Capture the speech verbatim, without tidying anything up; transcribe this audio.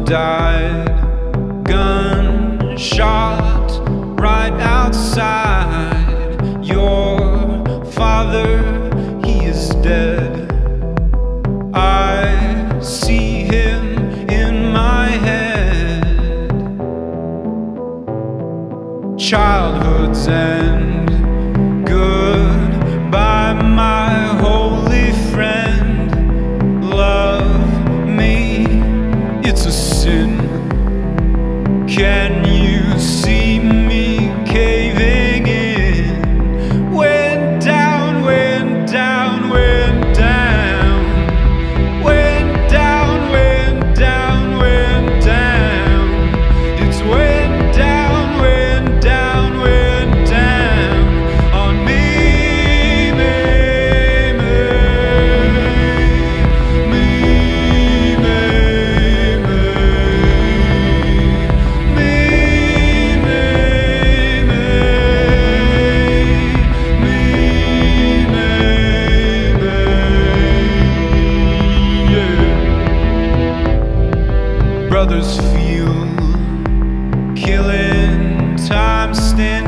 died, gunshot right outside. Your father, he is dead. I see him in my head. Childhood's end, goodbye my holy friend. Love me, it's a sin. Can you see me caving in? Went down, went down, went down. Went down, went down, went down. It's went down, went down, went down on me, me, me, me, me, me, me, me, me, me, yeah. Brothers feel killing time standing